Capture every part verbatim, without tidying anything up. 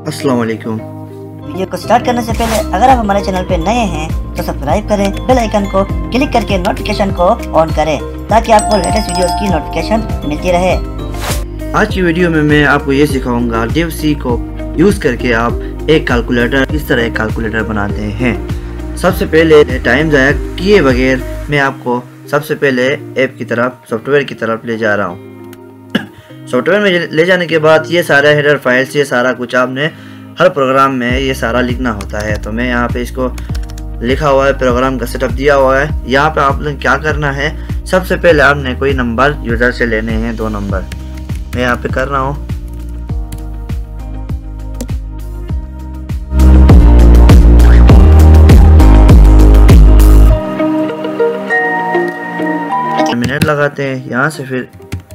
अस्सलाम वालेकुम। वीडियो को स्टार्ट करने से पहले अगर आप हमारे चैनल पे नए हैं तो सब्सक्राइब करें, बेल आइकन को क्लिक करके नोटिफिकेशन को ऑन करें ताकि आपको लेटेस्ट वीडियोस की नोटिफिकेशन मिलती रहे। आज की वीडियो में मैं आपको ये सिखाऊंगा DivC को यूज़ करके आप एक कैलकुलेटर किस तरह एक कैलकुलेटर बनाते हैं। सबसे पहले टाइम ज़ाया किए बगैर मैं आपको सबसे पहले ऐप की तरफ सॉफ्टवेयर की तरफ ले जा रहा हूँ। सॉफ्टवेयर में ले जाने के बाद ये सारा हेडर फाइल्स, ये सारा कुछ आपने हर प्रोग्राम में ये सारा लिखना होता है। तो मैं यहाँ पे इसको लिखा हुआ है, प्रोग्राम का सेटअप दिया हुआ है। यहाँ पे आपने क्या करना है, सबसे पहले आपने कोई नंबर यूज़र से लेने हैं, दो नंबर मैं यहाँ पे कर रहा हूँ। मिनट लगाते हैं यहाँ से, फिर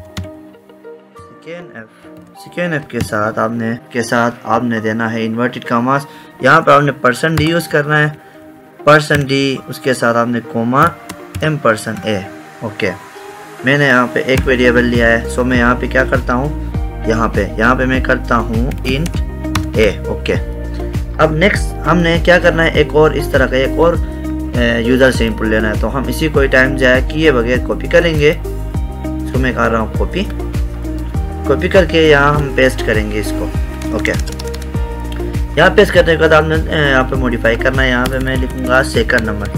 सेकेंड एफ के साथ आपने के साथ आपने देना है इन्वर्टेड कामास। यहाँ पे आपने परसेंट डी यूज़ करना है, परसेंट डी, उसके साथ आपने comma M percent A. Okay, मैंने यहाँ पे एक वेरिएबल लिया है, सो मैं यहाँ पे क्या करता हूँ, यहाँ पे यहाँ पे मैं करता हूँ इंट ए। ओके, अब नेक्स्ट हमने क्या करना है, एक और इस तरह का एक और यूज़र से इनपुट लेना है। तो हम इसी कोई टाइम जाए किए बगैर कॉपी करेंगे। इसको मैं कर रहा हूँ कॉपी, कॉपी करके यहाँ हम पेस्ट करेंगे इसको। ओके, यहाँ पेस्ट करने के बाद आपने यहाँ पे मॉडिफाई करना है। यहाँ पे मैं लिखूँगा सेकंड नंबर,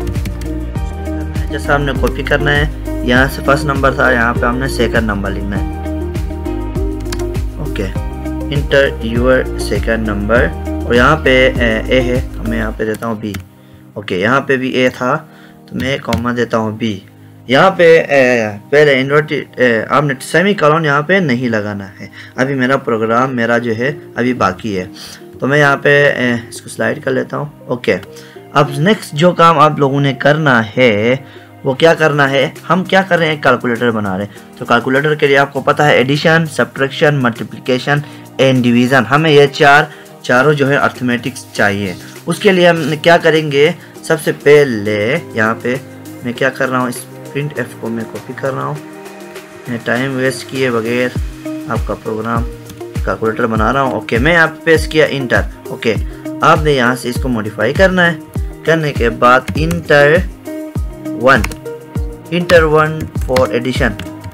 जैसा हमने कॉपी करना है, यहाँ से फर्स्ट नंबर था, यहाँ पे हमने सेकंड नंबर लिखना है। Okay, enter your second number, और यहाँ पे ए है तो मैं यहाँ पे देता हूँ बी। ओके, यहाँ पे भी ए था तो मैं कॉमा देता हूँ बी। यहाँ पे ए, पहले इन्वर्टेड आपने सेमी कॉलन यहाँ पे नहीं लगाना है। अभी मेरा प्रोग्राम मेरा जो है अभी बाकी है, तो मैं यहाँ पे ए, इसको स्लाइड कर लेता हूँ। ओके, अब नेक्स्ट जो काम आप लोगों ने करना है वो क्या करना है, हम क्या कर रहे हैं, कैलकुलेटर बना रहे हैं। तो कैलकुलेटर के लिए आपको पता है addition, subtraction, multiplication and division, हमें ये चार चारों जो है अर्थमेटिक्स चाहिए। उसके लिए हम क्या करेंगे, सबसे पहले यहाँ पे मैं क्या कर रहा हूँ, प्रिंट एफ को मैं कॉपी कर रहा हूँ। मैं टाइम वेस्ट किए बगैर आपका प्रोग्राम कैलकुलेटर बना रहा हूँ। ओके, मैं यहाँ पे पेस्ट किया इंटर। ओके, आपने यहाँ से इसको मॉडिफाई करना है। करने के बाद enter one, enter one for addition.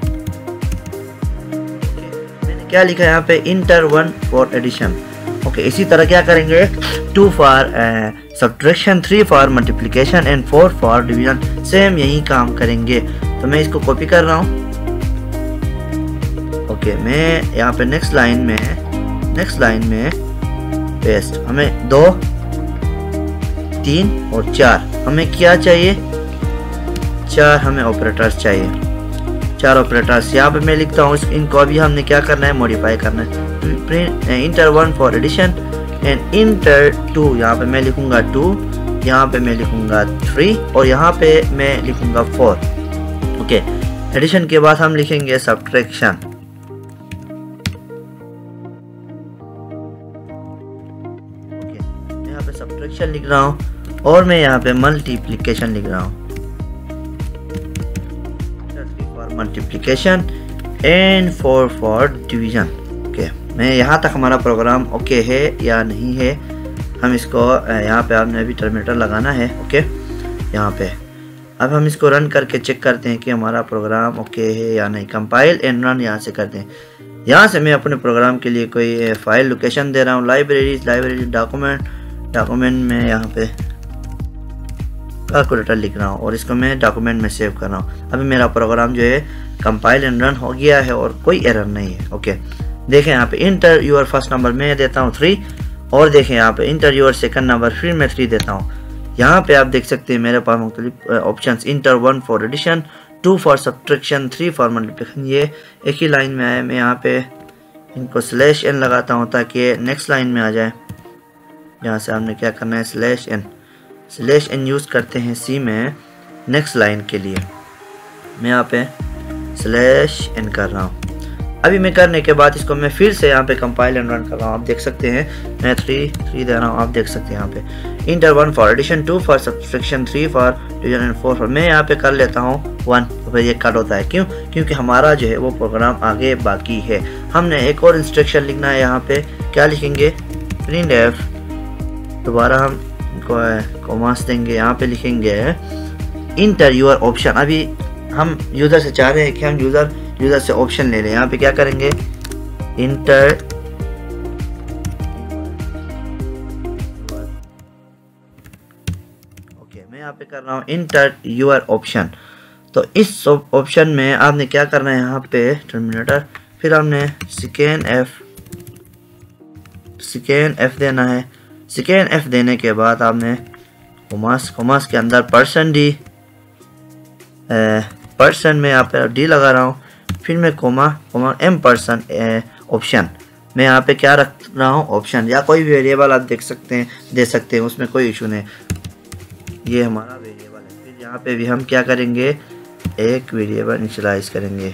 मैंने क्या लिखा है यहाँ पे, enter one for addition. Okay, इसी तरह क्या करेंगे, two for subtraction, three for multiplication and four for division. Same यही काम करेंगे। तो मैं इसको कॉपी कर रहा हूँ। ओके, मैं यहाँ पे नेक्स्ट लाइन में नेक्स्ट लाइन में पेस्ट, हमें दो, तीन और चार, हमें क्या चाहिए, चार हमें ऑपरेटर्स चाहिए, चार ऑपरेटर्स। यहाँ पे मैं लिखता हूँ, इनको अभी हमने क्या करना है, मॉडिफाई करना है। Enter one for addition and enter two, यहाँ पे मैं लिखूंगा टू, यहाँ पे मैं लिखूंगा थ्री और यहाँ पे मैं लिखूंगा फोर। ओके, एडिशन के बाद हम लिखेंगे सब्ट्रैक्शन। ओके, यहाँ पे सब्ट्रैक्शन लिख रहा हूँ और मैं यहाँ पे मल्टीप्लिकेशन लिख रहा हूँ, for multiplication and four for division. Okay, मैं यहाँ तक हमारा प्रोग्राम ओके है या नहीं है, हम इसको यहाँ पे आपने अभी टर्मिनेटर लगाना है। ओके, यहाँ पे अब हम इसको रन करके चेक करते हैं कि हमारा प्रोग्राम ओके है या नहीं। कंपाइल एंड रन यहाँ से करते हैं। यहाँ से मैं अपने प्रोग्राम के लिए कोई फाइल लोकेशन दे रहा हूँ, लाइब्रेरीज, लाइब्रेरी डॉक्यूमेंट, डॉक्यूमेंट में यहाँ पे कैलकुलेटर लिख रहा हूँ और इसको मैं डॉक्यूमेंट में सेव कर रहा हूँ। अभी मेरा प्रोग्राम जो है कंपाइल एंड रन हो गया है और कोई एरर नहीं है। ओके, देखें यहाँ पे इंटर यूर फर्स्ट नंबर मैं देता हूँ थ्री, और देखें यहाँ पे इंटर यूर सेकंड नंबर, फिर मैं थ्री देता हूँ। यहाँ पे आप देख सकते हैं मेरे पास मुख्तलिफ options, enter one for addition, two for subtraction, three for multiplication. ये एक ही लाइन में आए। मैं यहाँ पे इनको स्लैश एन लगाता हूँ ताकि नेक्स्ट लाइन में आ जाए। यहाँ से हमने क्या करना है, slash N, slash N use करते हैं सी में नेक्स्ट लाइन के लिए। मैं यहाँ पे स्लैश एन कर रहा हूँ। अभी मैं करने के बाद इसको मैं फिर से यहाँ पे कंपाइल एंड रन कर रहा हूँ। आप देख सकते हैं मैं थ्री थ्री दे रहा हूँ। आप देख सकते हैं यहाँ पे enter one for addition, two for subtraction, three for division and four for. मैं यहाँ पे कर लेता हूँ वन, तो फिर ये कट होता है। क्यों? क्योंकि हमारा जो है वो प्रोग्राम आगे बाकी है। हमने एक और इंस्ट्रक्शन लिखना है। यहाँ पे क्या लिखेंगे, प्रिंट एफ, दोबारा हम कॉमास देंगे, यहाँ पे लिखेंगे इंटर यूर ऑप्शन। अभी हम यूज़र से चाह रहे हैं कि हम यूज़र यूज़र से ऑप्शन ले लें। यहाँ पे क्या करेंगे, इंटर ओके मैं यहाँ पे कर रहा हूँ इंटर यूर ऑप्शन। तो इस ऑप्शन में आपने क्या करना है, यहाँ पे टर्मिनेटर, फिर हमने सिकेन एफ सिकेन एफ देना है। सिकेन एफ देने के बाद आपने कोमास कोमास के अंदर परसेंट डी, परसेंट में यहाँ पे डी लगा रहा हूँ, फिर मैं comma comma M percent option, मैं यहाँ पे क्या रख रहा हूँ, ऑप्शन, या कोई भी वेरिएबल आप देख सकते हैं दे सकते हैं, उसमें कोई इशू नहीं। ये हमारा वेरिएबल है। फिर यहाँ पे भी हम क्या करेंगे, एक वेरिएबल इनिशियलाइज करेंगे।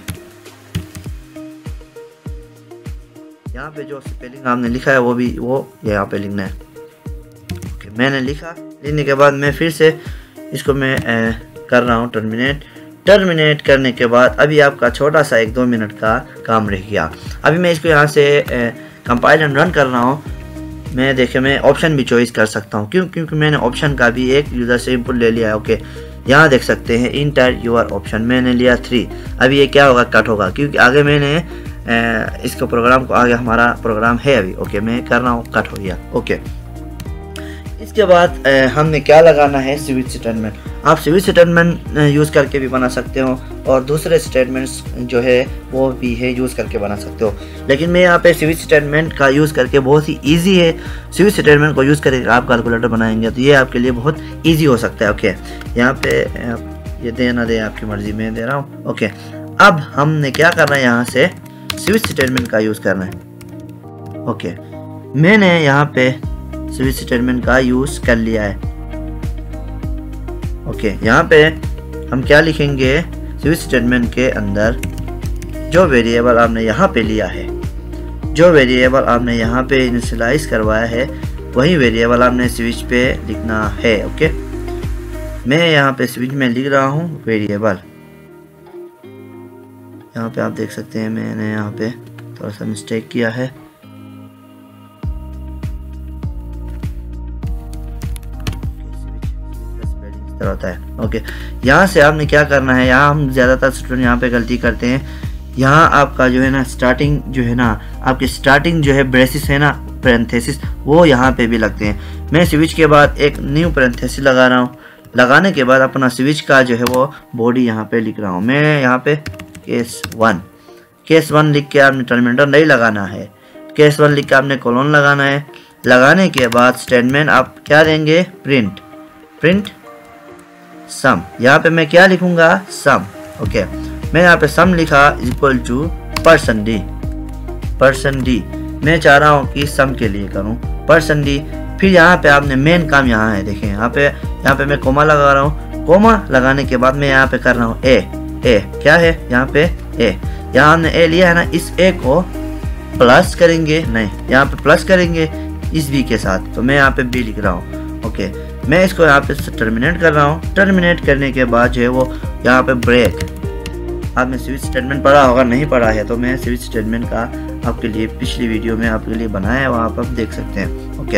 यहाँ पे जो स्पेलिंग आपने लिखा है वो भी वो यहाँ पे लिखना है। ओके मैंने लिखा, लिखने के बाद मैं फिर से इसको मैं ए, कर रहा हूँ टर्मिनेट। टर्मिनेट करने के बाद अभी आपका छोटा सा एक दो मिनट का काम रह गया। अभी मैं इसको यहाँ से कंपाइल एंड रन कर रहा हूँ। मैं देखिए मैं ऑप्शन भी चॉइस कर सकता हूँ, क्यों क्योंकि मैंने ऑप्शन का भी एक यूज़र से इनपुट ले लिया है। ओके यहाँ देख सकते हैं इंटर यूर ऑप्शन, मैंने लिया थ्री। अभी ये क्या होगा, कट होगा, क्योंकि आगे मैंने ए, इसको प्रोग्राम को आगे हमारा प्रोग्राम है अभी। ओके मैं कर रहा हूँ, कट हो गया। ओके इसके बाद ए, हमने क्या लगाना है, स्विच स्टेटमेंट। आप स्विच स्टेटमेंट यूज़ करके भी बना सकते हो और दूसरे स्टेटमेंट्स जो है वो भी है यूज़ करके बना सकते हो, लेकिन मैं यहाँ पे स्विच स्टेटमेंट का यूज़ करके बहुत ही इजी है। स्विच स्टेटमेंट को यूज़ करके आप कैलकुलेटर बनाएंगे तो ये आपके लिए बहुत इजी हो सकता है। ओके यहाँ पे ये दे ना दे आपकी मर्जी, मैं दे रहा हूँ। ओके अब हमने क्या करना है, यहाँ से स्विच स्टेटमेंट का यूज़ करना है। ओके मैंने यहाँ पे स्विच स्टेटमेंट का यूज़ कर लिया है। ओके यहाँ पे हम क्या लिखेंगे, स्विच स्टेटमेंट के अंदर जो वेरिएबल आपने यहाँ पे लिया है, जो वेरिएबल आपने यहाँ पे इनिशियलाइज करवाया है, वही वेरिएबल आपने स्विच पे लिखना है। ओके मैं यहाँ पे स्विच में लिख रहा हूँ वेरिएबल। यहाँ पे आप देख सकते हैं मैंने यहाँ पे थोड़ा सा मिस्टेक किया है। होता है। ओके यहाँ से आपने क्या करना है, यहाँ हम ज़्यादातर स्टूडेंट यहाँ पे गलती करते हैं। यहाँ आपका जो है ना स्टार्टिंग जो है ना आपकी स्टार्टिंग जो है ब्रेसिस है ना, पैरेंथेसिस, वो यहाँ पे भी लगते हैं। मैं स्विच के बाद एक न्यू पैरेंथेसिस लगा रहा हूँ। लगाने के बाद अपना स्विच का जो है वो बॉडी यहाँ पे लिख रहा हूँ। मैं यहाँ पे केस वन केस वन लिख के आपने टर्मिनेटर नहीं लगाना है, केस वन लिख के आपने कोलोन लगाना है। लगाने के बाद स्टेटमेंट आप क्या देंगे, प्रिंट प्रिंट सम। यहाँ पे मैं क्या लिखूंगा, सम। ओके मैं यहाँ पे सम लिखा equal to percent D, percent D. मैं चाह रहा हूँ कि सम के लिए करूँ परसेंट डी। फिर यहाँ पे आपने मेन काम यहाँ है, देखें यहाँ पे यहाँ पे मैं कोमा लगा रहा हूँ। कोमा लगाने के बाद मैं यहाँ पे कर रहा हूँ ए ए क्या है यहाँ पे ए, यहाँ हमने ए लिया है ना, इस ए को प्लस करेंगे, नहीं यहाँ पे प्लस करेंगे इस बी के साथ, तो मैं यहाँ पे बी लिख रहा हूँ। ओके मैं इसको यहाँ पे टर्मिनेट कर रहा हूँ। टर्मिनेट करने के बाद जो है वो यहाँ पे ब्रेक, आपने स्विच स्टेटमेंट पढ़ा होगा, नहीं पढ़ा है तो मैं स्विच स्टेटमेंट का आपके लिए पिछली वीडियो में आपके लिए बनाया है, वहाँ पर आप देख सकते हैं। ओके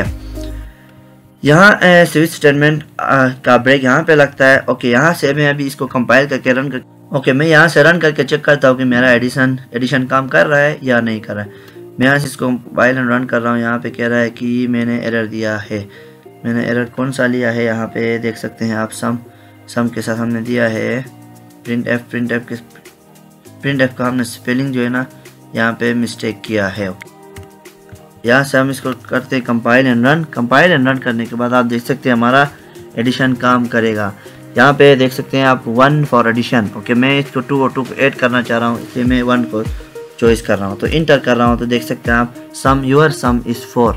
यहाँ स्विच स्टेटमेंट का ब्रेक यहाँ पे लगता है। ओके यहाँ से मैं अभी इसको कंपाइल करके रन कर ओके मैं यहाँ से रन करके चेक करता हूँ कि मेरा एडिशन एडिशन काम कर रहा है या नहीं कर रहा है। मैं यहाँ से इसको कंपाइल एंड रन कर रहा हूँ। यहाँ पे कह रहा है कि मैंने एरर दिया है। मैंने एरर कौन सा लिया है, यहाँ पे देख सकते हैं आप, सम सम के साथ हमने दिया है प्रिंट एफ। प्रिंट एफ के प्रिंट एफ का हमने स्पेलिंग जो है ना यहाँ पे मिस्टेक किया है। यहाँ से हम इसको करते हैं compile and run. Compile and run करने के बाद आप देख सकते हैं हमारा एडिशन काम करेगा। यहाँ पे देख सकते हैं आप वन फॉर एडिशन। ओके मैं इसको टू और टू को ऐड करना चाह रहा हूँ, इसलिए मैं वन को चॉइस कर रहा हूँ, तो इंटर कर रहा हूँ। तो देख सकते हैं आप sum your sum is four.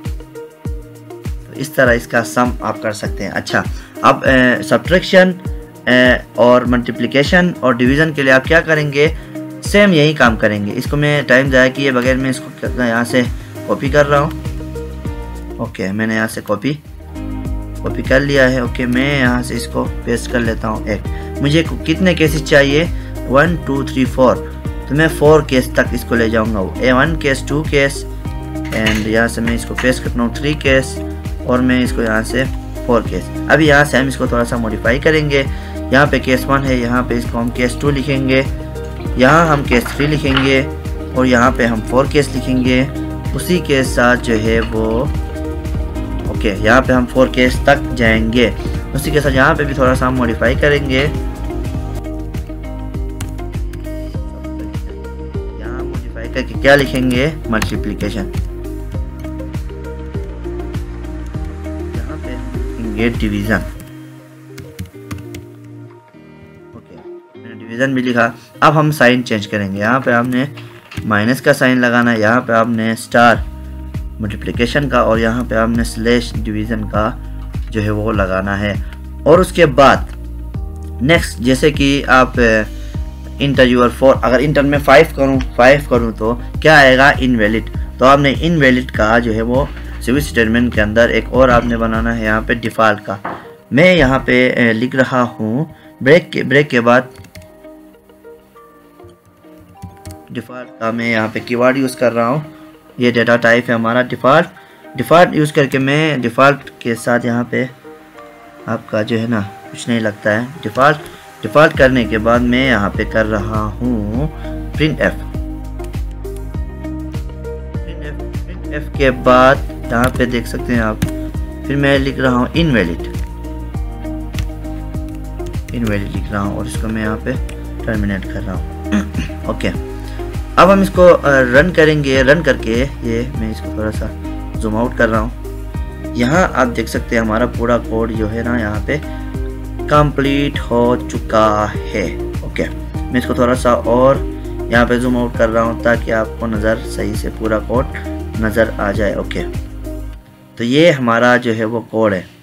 तो इस तरह इसका सम आप कर सकते हैं। अच्छा अब सब्ट्रैक्शन और मल्टीप्लिकेशन और डिवीज़न के लिए आप क्या करेंगे, सेम यही काम करेंगे। इसको मैं टाइम ज़ाया किए बगैर मैं इसको यहाँ से कॉपी कर रहा हूँ। ओके मैंने यहाँ से कॉपी कॉपी कर लिया है। ओके मैं यहाँ से इसको पेस्ट कर लेता हूँ। एक मुझे कितने केसेस चाहिए, वन टू थ्री फोर, तो मैं फोर केस तक इसको ले जाऊँगा। A one case, two case, and यहाँ से मैं इसको पेस्ट करता हूँ थ्री केस और मैं इसको यहाँ से फोर केस। अभी यहाँ से हम इसको थोड़ा सा मॉडिफाई करेंगे। यहाँ पे केस वन है, यहाँ पे इसको हम केस टू लिखेंगे, यहाँ हम केस थ्री लिखेंगे और यहाँ पे हम फोर केस लिखेंगे। उसी के साथ जो है वो ओके okay, यहाँ पे हम फोर केस तक जाएंगे। उसी के साथ यहाँ पे भी थोड़ा सा हम मॉडिफाई करेंगे। यहाँ मॉडिफाई करके क्या लिखेंगे, मल्टीप्लिकेशन। यहाँ पे लिखेंगे डिवीजन। ओके, मैंने डिवीजन भी लिखा। अब हम साइन चेंज करेंगे। यहाँ पे हमने माइनस का साइन लगाना है, यहाँ पे आपने स्टार मल्टीप्लिकेशन का और यहाँ पे आपने स्लैश डिवीज़न का जो है वो लगाना है। और उसके बाद नेक्स्ट, जैसे कि आप इंटर यूर फोर, अगर इंटर में फाइव करूँ फाइव करूँ तो क्या आएगा, इनवैलिड। तो आपने इनवैलिड का जो है वो स्विच स्टेटमेंट के अंदर एक और आपने बनाना है यहाँ पे डिफ़ॉल्ट का। मैं यहाँ पे लिख रहा हूँ ब्रेक के ब्रेक के बाद डिफ़ॉल्ट का मैं यहाँ पे कीवर्ड यूज़ कर रहा हूँ। ये डेटा टाइप है हमारा डिफ़ॉल्ट। डिफ़ॉल्ट यूज़ करके मैं डिफ़ॉल्ट के साथ यहाँ पे आपका जो है ना कुछ नहीं लगता है। डिफ़ॉल्ट डिफ़ॉल्ट करने के बाद मैं यहाँ पे कर रहा हूँ print F. Print F print F के बाद यहाँ पे देख सकते हैं आप, फिर मैं लिख रहा हूँ इनवैलिड इनवैलिड लिख रहा हूँ और इसको मैं यहाँ पे टर्मिनेट कर रहा हूँ। ओके, अब हम इसको रन करेंगे। रन करके ये मैं इसको थोड़ा सा जूम आउट कर रहा हूँ। यहाँ आप देख सकते हैं हमारा पूरा कोड जो है ना यहाँ पे कंप्लीट हो चुका है। ओके, मैं इसको थोड़ा सा और यहाँ पे जूम आउट कर रहा हूँ ताकि आपको नज़र सही से पूरा कोड नज़र आ जाए। ओके, तो ये हमारा जो है वो कोड है,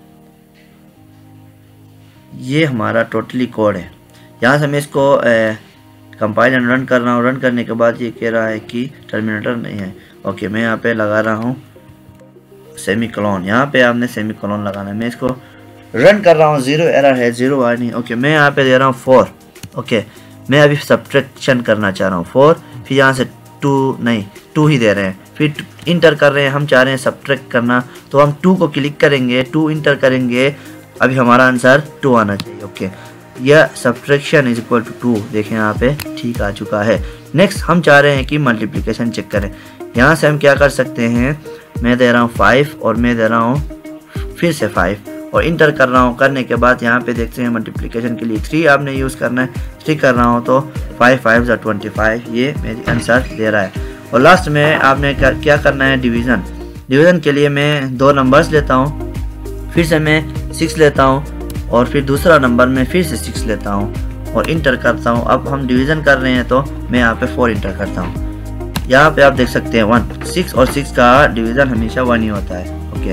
ये हमारा टोटली कोड है। यहाँ से मैं इसको ए, कंपाइल एंड रन कर रहा हूँ। रन करने के बाद ये कह रहा है कि टर्मिनेटर नहीं है। ओके, मैं यहाँ पे लगा रहा हूँ सेमी कॉलन। यहाँ पे आपने सेमी कॉलन लगाना है। मैं इसको रन कर रहा हूँ, जीरो एरर है, जीरो वार्निंग। ओके, मैं यहाँ पे दे रहा हूँ फोर। ओके, मैं अभी सब्ट्रैक्शन करना चाह रहा हूँ फोर, फिर यहाँ से टू नहीं टू ही दे रहे हैं, फिर इंटर कर रहे हैं। हम चाह रहे हैं सब्ट्रैक्ट करना, तो हम टू को क्लिक करेंगे, टू इंटर करेंगे। अभी हमारा आंसर टू आना चाहिए। ओके, यह subtraction is equal to two, देखें यहाँ पे ठीक आ चुका है। नेक्स्ट हम चाह रहे हैं कि मल्टीप्लिकेशन चेक करें। यहाँ से हम क्या कर सकते हैं, मैं दे रहा हूँ फाइव और मैं दे रहा हूँ फिर से फाइव और इंटर कर रहा हूँ। करने के बाद यहाँ पे देखते हैं मल्टीप्लिकेशन के लिए थ्री आपने यूज़ करना है। थ्री कर रहा हूँ तो फाइव फाइव ज़ा ट्वेंटी फाइव, ये मेरी आंसर दे रहा है। और लास्ट में आपने क्या करना है, डिवीज़न। डिवीज़न के लिए मैं दो नंबर्स लेता हूँ, फिर से मैं सिक्स लेता हूँ और फिर दूसरा नंबर में फिर से सिक्स लेता हूँ और इंटर करता हूँ। अब हम डिवीज़न कर रहे हैं तो मैं यहाँ पे फोर इंटर करता हूँ। यहाँ पे आप देख सकते हैं वन, सिक्स और सिक्स का डिवीज़न हमेशा वन ही होता है। ओके,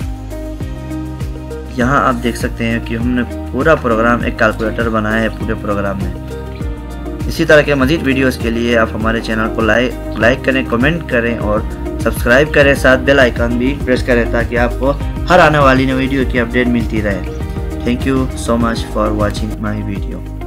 यहाँ आप देख सकते हैं कि हमने पूरा प्रोग्राम एक कैलकुलेटर बनाया है पूरे प्रोग्राम में। इसी तरह के मज़ीद वीडियोस के लिए आप हमारे चैनल को लाइक लाइक करें, कमेंट करें और सब्सक्राइब करें, साथ बेल आइकन भी प्रेस करें ताकि आपको हर आने वाली नई वीडियो की अपडेट मिलती रहे। Thank you so much for watching my video.